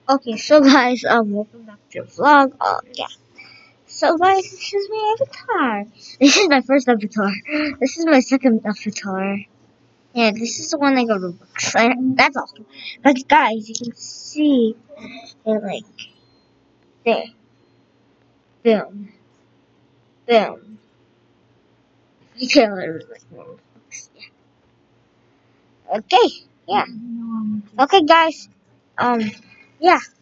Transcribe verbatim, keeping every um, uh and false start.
Okay, so guys, um, welcome back to the vlog. Um, yeah. So guys, this is my avatar. This is my first avatar. This is my second avatar. Yeah, this is the one I go to roblox. I, that's awesome. But guys, you can see it like there, boom, boom. You can literally like roblox. Yeah. Okay. Yeah. Okay, guys. Um. Yeah.